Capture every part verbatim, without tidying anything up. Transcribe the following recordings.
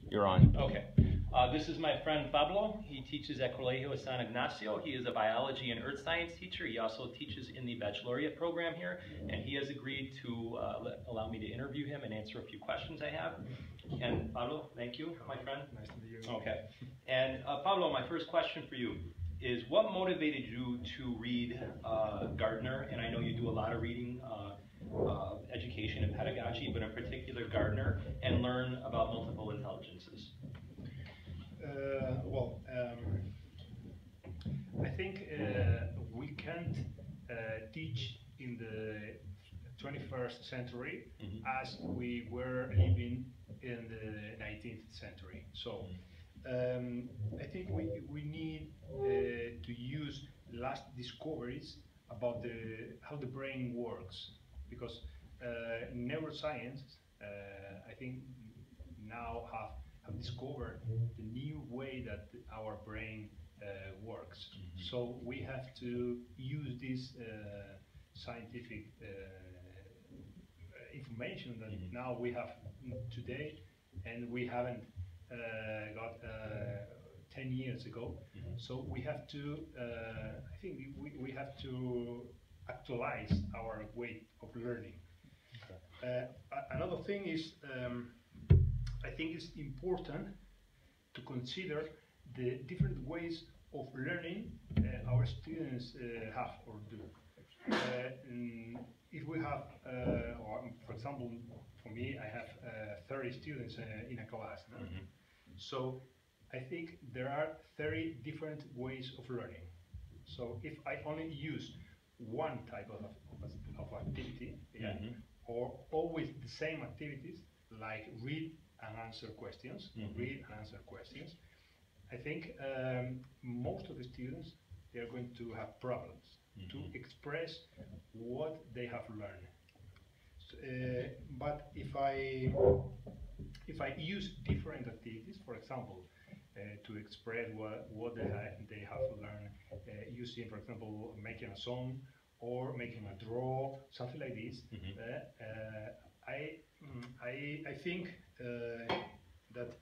You're on. Okay. Uh, this is my friend Pablo. He teaches at Colegio San Ignacio. He is a biology and earth science teacher. He also teaches in the baccalaureate program here, and he has agreed to uh, let, allow me to interview him and answer a few questions I have. And Pablo, thank you, my friend. Nice to meet you. Okay. And uh, Pablo, my first question for you is, what motivated you to read uh, Gardner? And I know you do a lot of reading, uh, uh, education and pedagogy, but in particular Gardner, and learn about multiple intelligences. Uh, well, um, I think uh, we can't uh, teach in the twenty-first century Mm-hmm. as we were living in the nineteenth century. So um, I think we, we need uh, to use last discoveries about the how the brain works, because uh, neuroscience uh, I think now have have discovered the new way that our brain uh, works. Mm-hmm. So we have to use this uh, scientific uh, information that Mm-hmm. now we have today, and we haven't uh, got uh, ten years ago. Mm-hmm. So we have to, uh, I think we, we have to actualize our way of learning. Okay. Uh, another thing is, um, I think it's important to consider the different ways of learning uh, our students uh, have or do. Uh, mm, if we have, uh, or for example, for me, I have uh, thirty students uh, in a class. No? Mm-hmm. So I think there are thirty different ways of learning. So if I only use one type of, of, of activity, yeah, Mm-hmm. or always the same activities, like read and answer questions, Mm-hmm. read and answer questions, I think um, most of the students, they are going to have problems Mm-hmm. to express what they have learned. So, uh, but if I if I use different activities, for example, uh, to express what what they, ha they have learned, uh, using, for example, making a song or making a draw, something like this, Mm-hmm. uh, uh, I mm, I I think uh, that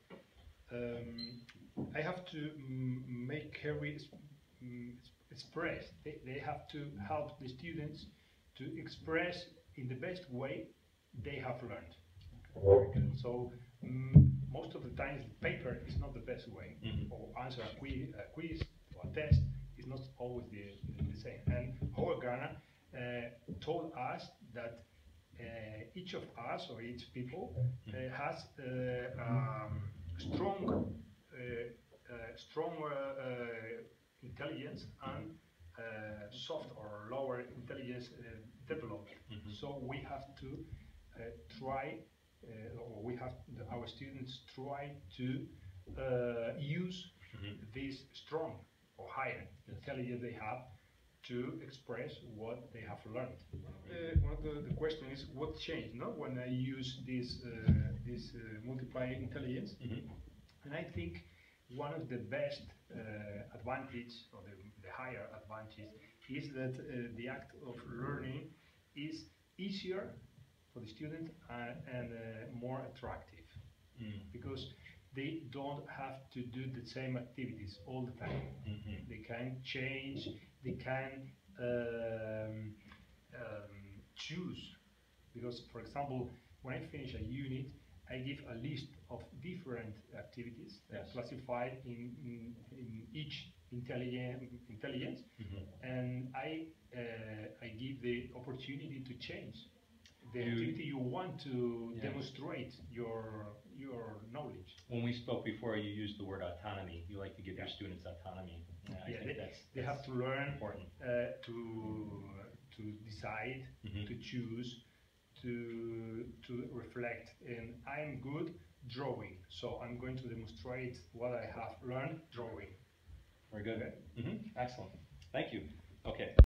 um, I have to mm, make carry mm, express. They, they have to help the students to express in the best way they have learned. So mm, most of the times the paper is not the best way, Mm-hmm. or answer a quiz, a quiz or a test is not always the, the, the same. And Howard Gardner uh, told us that uh, each of us or each people uh, has uh, um, strong, uh, uh, strong uh, uh, intelligence and uh, soft or lower intelligence uh, developed. Mm-hmm. So we have to uh, try, uh, or we have the, our students try to uh, use Mm-hmm. this strong or higher intelligence they have to express what they have learned. Uh, one of the, the question is what changed, no? When I use this uh, this uh, multiplier intelligence, Mm-hmm. and I think one of the best uh, advantage or the, the higher advantage is that uh, the act of learning is easier for the student uh, and uh, more attractive, Mm-hmm. because they don't have to do the same activities all the time. Mm-hmm. They can change, they can um, um, choose. Because, for example, when I finish a unit, I give a list of different activities uh, Yes. classified in, in, in each intelligent, intelligence, Mm-hmm. and I, uh, I give the opportunity to change the You- activity you want to Yeah. demonstrate your, your knowledge. When we spoke before, you used the word autonomy. You like to give your Yeah. students autonomy. Yeah, I Yeah, think they, that's, they that's have to learn important. uh, to to decide, Mhm. to choose, to to reflect. And I'm good drawing, so I'm going to demonstrate what I have learned drawing. Very good. Okay. Mm-hmm. Excellent. Thank you. Okay.